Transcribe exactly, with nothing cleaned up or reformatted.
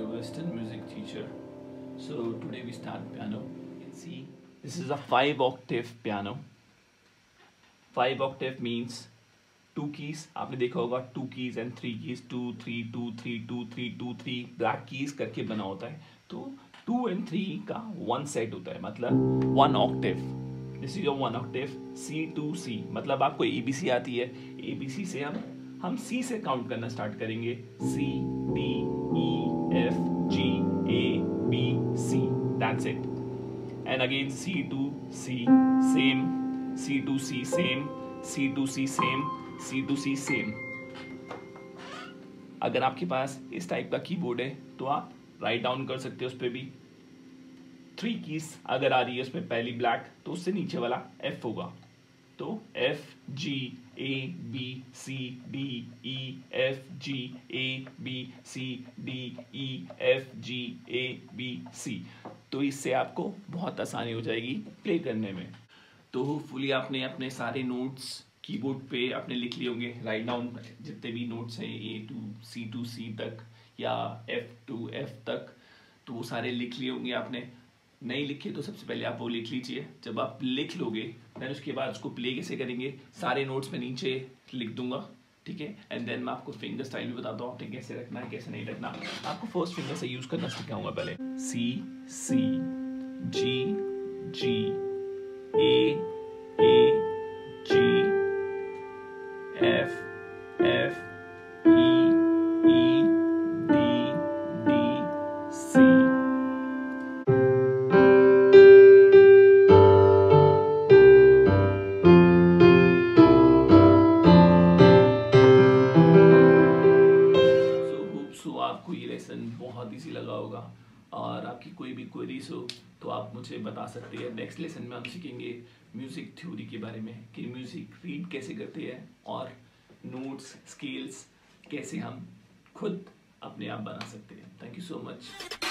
Western music teacher. So today we start piano. You can see this is a five octave piano. Five octave means two keys. आपने देखा होगा two keys and three keys, two three two three two three two three black keys करके बना होता है. तो two and three का one set होता है, मतलब one octave. This is your one octave. C to C, मतलब आपको A B C आती है. A B C से हम हम C से काउंट करना स्टार्ट करेंगे. C D E F G A B C. That's it. And again C to C same, C to C same, C to C same, C to C same. अगर आपके पास इस type का keyboard है तो आप write down कर सकते हो उस पर भी. थ्री कीज अगर आ रही है उसमें पहली ब्लैक तो उससे नीचे वाला F होगा. तो F G A B C D E F G A B C D E F G A B C. तो इससे आपको बहुत आसानी हो जाएगी प्ले करने में. तो होपफुली आपने अपने सारे नोट्स कीबोर्ड पे आपने लिख लिए होंगे. राइट डाउन जितने भी नोट्स हैं A to C to C तक या F टू F तक, तो वो सारे लिख लिए होंगे आपने. नहीं लिखे तो सबसे पहले आप वो लिख लीजिए. जब आप लिख लोगे देन उसके बाद उसको प्ले कैसे करेंगे सारे नोट्स में नीचे लिख दूंगा, ठीक है. एंड देन मैं आपको फिंगर स्टाइल भी बताता हूँ आपने कैसे रखना है कैसे नहीं रखना. आपको फर्स्ट फिंगर से यूज करना सिखाऊंगा पहले. C C G G A A G F F E E D D C. So आपको ये लेसन बहुत इजी लगा होगा और आपकी कोई भी क्वेरीज हो तो आप मुझे बता सकते हैं. नेक्स्ट लेसन में हम सीखेंगे म्यूज़िक थ्योरी के बारे में कि म्यूज़िक रीड कैसे करते हैं और नोट्स स्केल्स कैसे हम खुद अपने आप बना सकते हैं. Thank you so much.